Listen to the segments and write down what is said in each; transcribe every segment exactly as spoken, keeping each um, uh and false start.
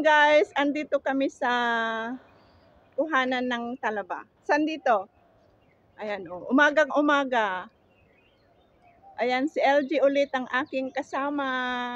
guys, andito kami sa kuhanan ng talaba. Saan dito? Ayan o, umagang umaga. Ayan, si L G ulit ang aking kasama.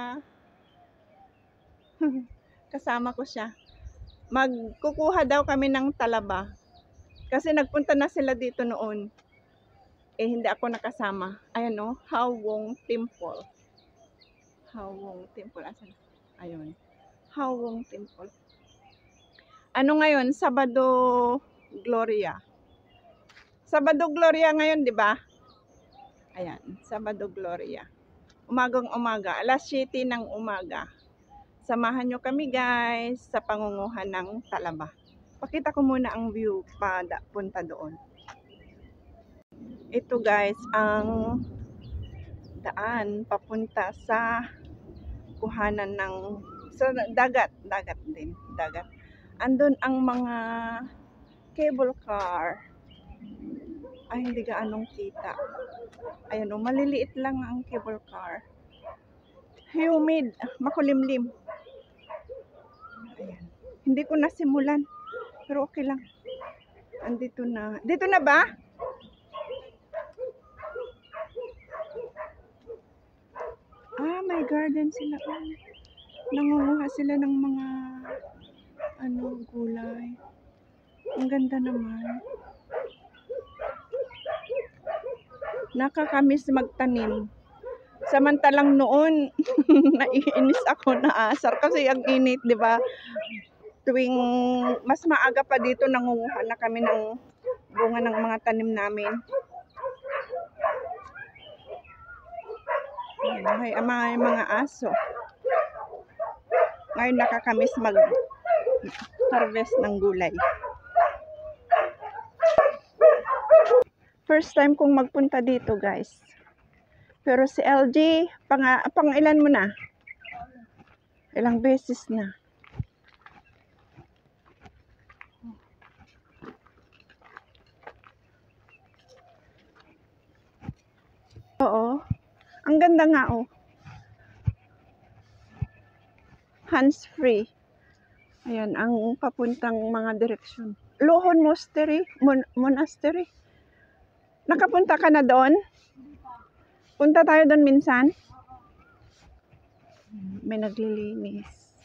Kasama ko siya. Magkukuha daw kami ng talaba. Kasi nagpunta na sila dito noon. Eh, hindi ako nakasama. Ayan o, Hawong Temple. Hawong Temple. Asan? Ayun. Hawong Temple. Ano ngayon? Sabado Gloria. Sabado Gloria ngayon, di ba? Ayan, Sabado Gloria. Umagang umaga, alas siyete ng umaga. Samahan nyo kami guys sa pangunguhan ng talaba. Pakita ko muna ang view pada punta doon. Ito guys, ang daan papunta sa kuhanan ng sa dagat, dagat din, dagat. Andun ang mga cable car. Ay, hindi gaanong kita. Ayan o, maliliit lang ang cable car. Humid, makulimlim. Ayan. Hindi ko nasimulan. Pero okay lang. Andito na. Dito na ba? Ah, may garden sila. Oh. Nangunguha sila ng mga ano, gulay. Ang ganda naman. Nakakamiss magtanim. Samantalang noon, naiinis ako na asar kasi ang init, di ba? Tuwing mas maaga pa dito, nangunguha na kami ng bunga ng mga tanim namin. May mga, mga aso. Ngayon nakakamiss mag-harvest ng gulay. First time kong magpunta dito guys. Pero si L G, pang, pang ilan mo na? Ilang beses na. Oo. Ang ganda nga oh. Hands free. Ayan, ang papuntang mga direksyon. Lohon Monastery. Mon Monastery. Nakapunta ka na doon? Punta tayo doon minsan? May naglilinis.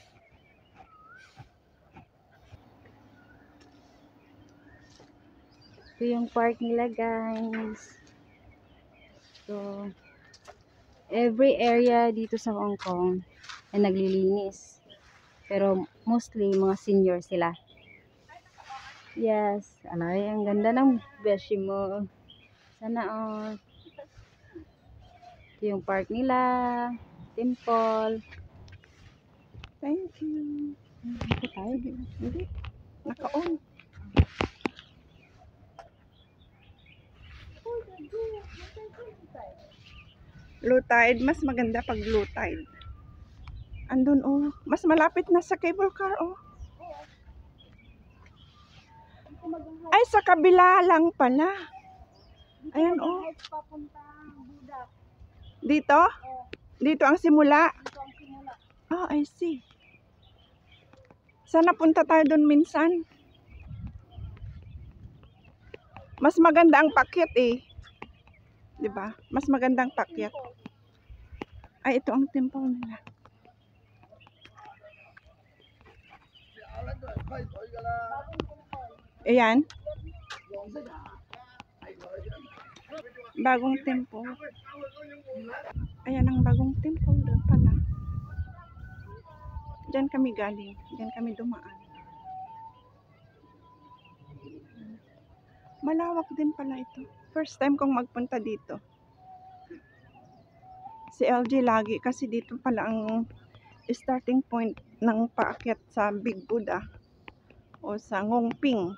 Ito yung park nila guys. So, every area dito sa Hong Kong ay naglilinis. Pero mostly mga senior sila. Yes. Alay, ang ganda ng beshi mo. Sana all. Ito yung park nila. Temple. Thank you. Ito tayo. Hindi. Naka-on. Low tide. Mas maganda pag low tide. Andun oh. Mas malapit na sa cable car oh. Ay, sa kabila lang pala. Ayan oh. Dito? Dito ang simula? Oh, I see. Sana punta tayo doon minsan. Mas maganda ang pakyat eh. 'Di ba? Mas magandang pakyat. Ay, ito ang temple nila. Ayan. Bagong temple. Ayan ang bagong temple doon pala. Diyan kami galing. Diyan kami dumaan. Malawak din pala ito. First time kong magpunta dito. Si L G lagi kasi dito pala ang starting point ng paakyat sa Big Buddha o sa Ngongping.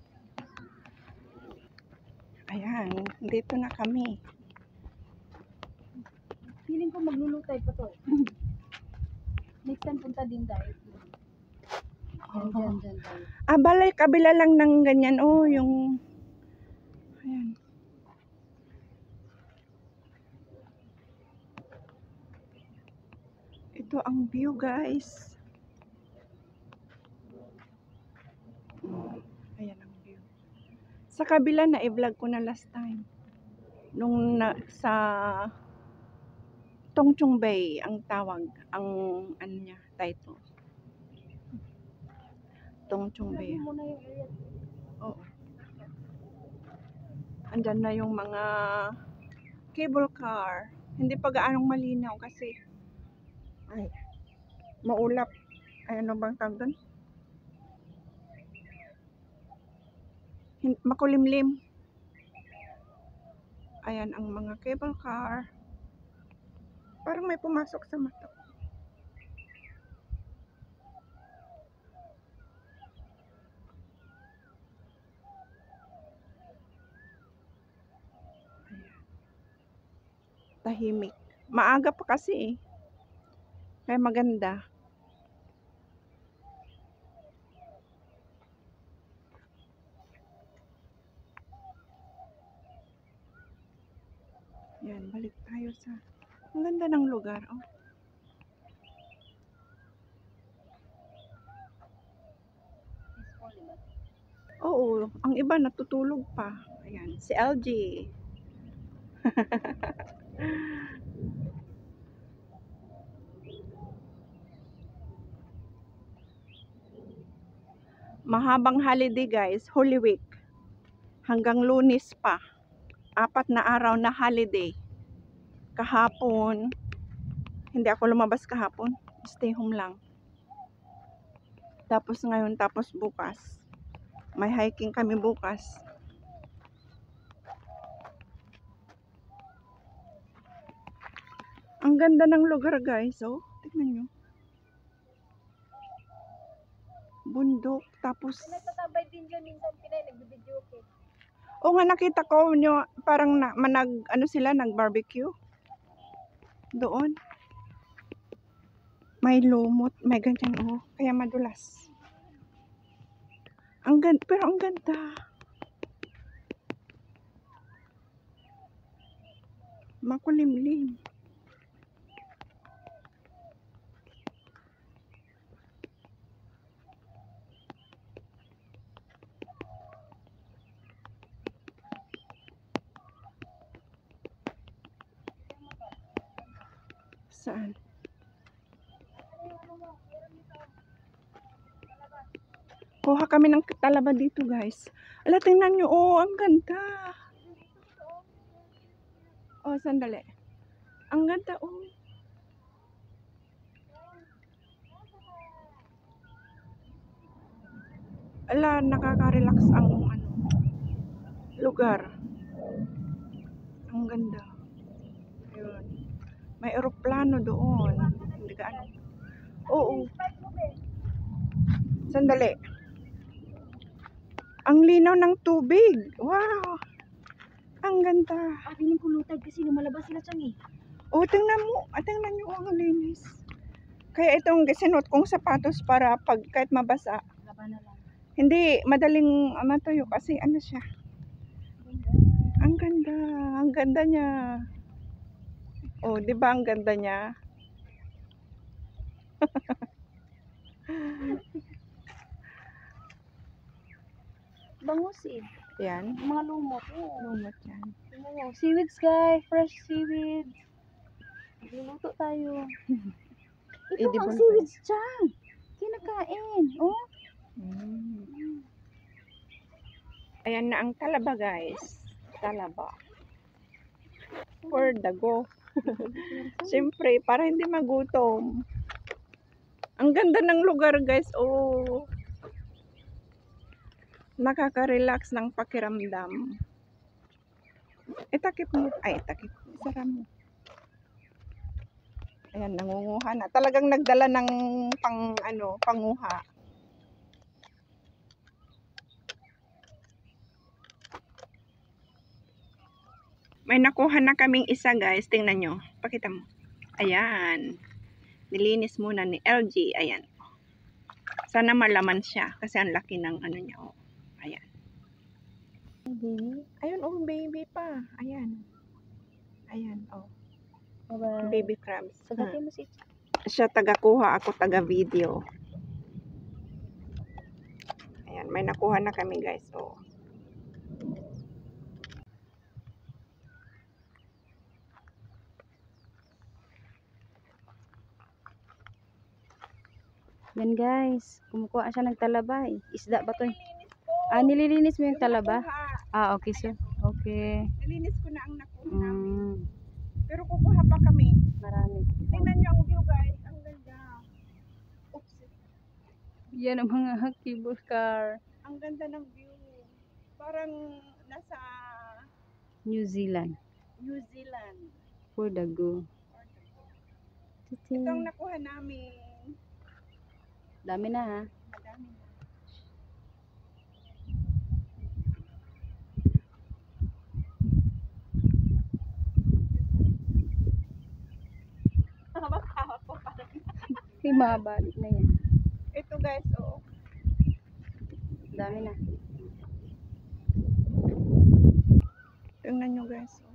Ayan, dito na kami. Feeling ko maglulutay pa to. Next time punta din tayo. Oh. Diyan, diyan tayo. Ah, balay, kabila lang ng ganyan. Oh, yung... Ayan. Ito ang view, guys. kabila na i-vlog ko na last time. Nung na, sa Tongchong Bay ang tawag, ang ano niya, title. Tongchong Bay. Oo. Andyan na yung mga cable car. Hindi pa gaanong malinaw kasi ay maulap. Ay ano bang tawag doon? Hin- Makulimlim. Ayan ang mga cable car. Parang may pumasok sa mata. Tahimik. Maaga pa kasi eh. Kaya maganda. Yan, balik tayo sa... Ang ganda ng lugar, oh. Oo, ang iba natutulog pa. Ayan, si L G. Mahabang holiday guys, Holy Week. Hanggang Lunes pa. Apat na araw na holiday. Kahapon, hindi ako lumabas kahapon. Stay home lang. Tapos ngayon, tapos bukas. May hiking kami bukas. Ang ganda ng lugar guys, oh. Tignan nyo. Bundok, tapos... Nagtatabay din dyan minsan Pinay, nagbibideo ko. Oo nga, nakita ko nyo, parang na, manag, ano sila, nag-barbecue. Doon. May lumot, may ganyan, oh. Kaya madulas. Ang ganda, pero ang ganda. Makulimlim. Saan? Kuha kami ng talaba dito guys. Ala, tingnan nyo, oh, ang ganda. Oh, sandali. Ang ganda, oh. Ala, nakaka-relax ang ano, lugar. Ang ganda. Ayun. May eroplano doon. Hindi ka ano. Oo. Sandali. Ang linaw ng tubig. Wow. Ang ganda. Ah, piling ko lutad kasi lumalabas sila dyan eh. Oh, tingnan mo. Ah, tingnan nyo, oh, ang linis. Kaya itong sinuot kong sapatos para pag kahit mabasa. Laban na lang. Hindi madaling ah, matuyo kasi ano siya. Ang ganda. Ang ganda niya. Oh, di ba ang ganda niya? Bangus eh. Yan. Yung mga lumot. Oh. Lumot yan. Tingnan mo. Seaweeds guys. Fresh seaweeds. Luluto tayo. Ito Edible ang seaweeds dyan. Kinakain. Oh. Mm. Ayan na ang talaba guys. Talaba. For the go. Siyempre, para hindi magutom. Ang ganda ng lugar guys. Oh. Nakaka-relax ng pakiramdam. Itakip mo. Ay, itakip. Isara mo. Ayan, nangunguha na. Talagang nagdala ng pang, ano, panguha. May nakuha na kaming isa guys. Tingnan nyo. Pakita mo. Ayan. Nilinis muna ni L G. Ayan. Sana malaman siya. Kasi ang laki ng ano niya. Oh. Ayan. Baby. Ayun, oh, baby pa. Ayan. Ayan, oh. Bye-bye. Baby crabs. Sagatin mo si Siya taga-kuha, ako taga-video. Ayan, may nakuha na kami guys. Oh. Yan guys, kumukuha siya ng talaba eh. Isda ba to? eh? Nilinis ko. Ah, nililinis mo yung talaba? Nakuha. Ah, okay sir. Okay. Nilinis ko na ang nakuha namin. Mm, Pero kukuha pa kami. marami. Tingnan nyo ang view guys. Ang ganda. Oops. Yan ang mga cable car. Ang ganda ng view. Parang nasa New Zealand. New Zealand. For the go. Ito ang nakuha namin. Dami na ha. Madami na. Makawa ko parang. Okay, mabalik na yan. Ito guys, oo. Dami na. Tingnan nyo guys. Oh.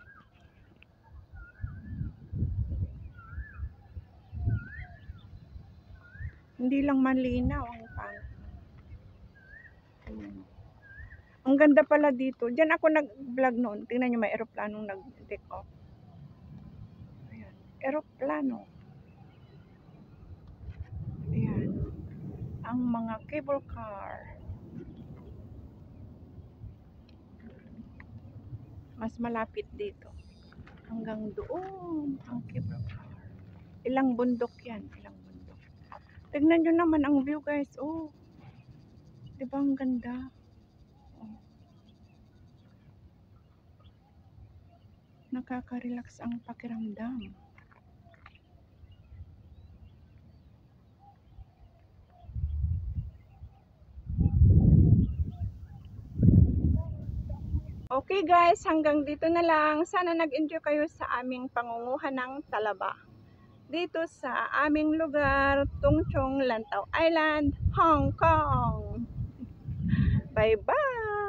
Hindi lang malinaw ang pang. Ayan. Ang ganda pala dito. Diyan ako nag-vlog noon. Tingnan nyo may eroplanong nag-take off. Ayan. Eroplano. Ayan. Ang mga cable car. Mas malapit dito. Hanggang doon ang cable car. Ilang bundok yan. Ilang bundok. Tignan nyo naman ang view guys. Oh. Diba ang ganda? Oh. Nakaka-relax ang pakiramdam. Okay guys, hanggang dito na lang. Sana nag-enjoy kayo sa aming pangunguha ng talaba. Dito sa aming lugar, Tung Chung, Lantau Island, Hong Kong. Bye-bye!